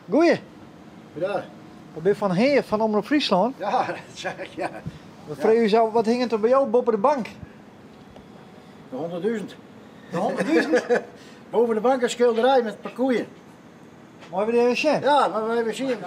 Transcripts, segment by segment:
Goeie. Ja. Wat ben je van Heer van Omroep Friesland? Ja, dat zeg ik, ja. Wat vreeg u zo, wat hing er bij jou boven de bank? De 100.000. De 100.000? Boven de bank een schilderij met parcours. Mooi weer even zien. Ja, maar we hebben zien.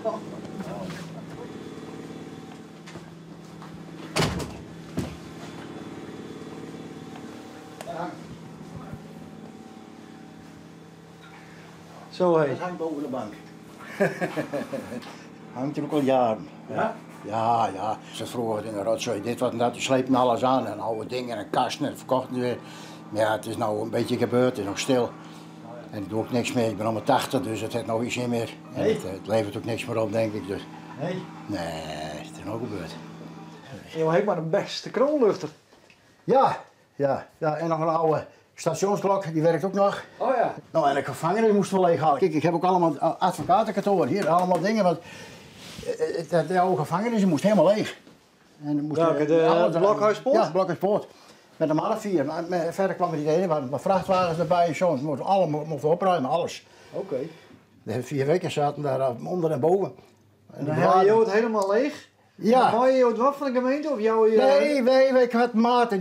Zo hé. Dat hangt boven de bank. Hangt er ook al jaren. Ja? Ja, ja. Ze vroeger in de rotzooi dit wat en dat, die slepen alles aan en oude dingen en kasten en verkochten weer. Maar ja, het is nou een beetje gebeurd, het is nog stil. En ik doe ook niks meer, ik ben al 80, dus het heeft nog iets meer. En Nee. het levert ook niks meer op, denk ik. Dus. Nee. Nee, het is nog gebeurd. Je heeft maar de beste kroonluchter. Ja, ja, ja, en nog een oude stationsklok, die werkt ook nog. Oh ja. Nou, en de gevangenis moesten we leeghalen. Kijk, ik heb ook allemaal advocatenkantoor hier, allemaal dingen, want de oude gevangenis die moest helemaal leeg. En dan moest Welke, de Blokhuispoort? Ja, Blokhuispoort. Met een man of 4. Maar verder kwam er niet heen, maar vrachtwagens erbij en zo. Het moesten allemaal opruimen, alles. Oké. De 4 weken zaten daar onder en boven. En Dan heb je het helemaal leeg? Ja. Dan je het wat van de gemeente of jou? Nee, ik had Maarten,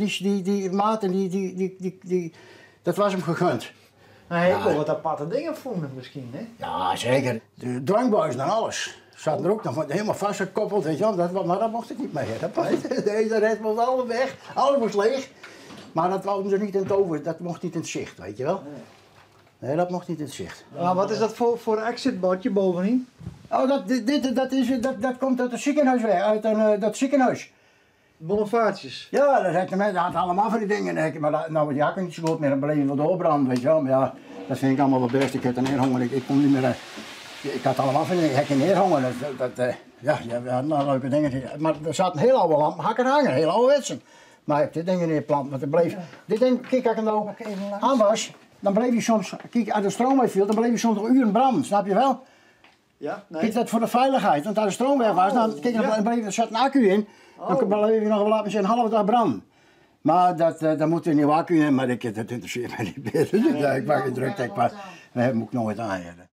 dat was hem gegund. Nee, ik wil wat aparte dingen vonden misschien, hè? Ja, zeker. De dwangbuis en alles. Zaten er ook nog helemaal vastgekoppeld, weet je wel. Maar dat mocht ik niet meer. Deze rest moest allemaal weg. Alles moest leeg. Maar dat wouden ze niet in het over, dat mocht niet in het zicht, weet je wel. Nee, dat mocht niet in het zicht. Maar wat is dat voor exitbordje bovenin? Oh, dat komt uit het ziekenhuis weg, uit dat ziekenhuis. Bonifacius. Ja, dat had mensen allemaal van die dingen. Maar nou, ja, ik kan niet zo goed meer, dan bleef je wel doorbranden, weet je wel. Maar ja, dat vind ik allemaal wel best. Ik had een neerhonger, ik kon niet meer. Ik had allemaal van die dingen, ik had neerhonger. Ja, we hadden nou leuke dingen. Maar er zaten heel oude lampen, hakken hangen, heel oude wetsen. Maar ik heb dit ding neerplant, want het bleef. Dit ding, kijk, als ik hem nou aan was, dan bleef je soms, kijk, als de stroom uitviel, dan bleef je soms nog uren branden, snap je wel? Ja, nee. Kijk, dat voor de veiligheid, want als de stroom weg was, dan, kijk, er zat een accu in, dan bleef je nog, laten we zeggen, een halve dag branden. Maar dan moet er een nieuwe accu in, maar dat interesseert mij niet meer. Dus ik maak geen druk, maar dat heb ik ook nooit aan.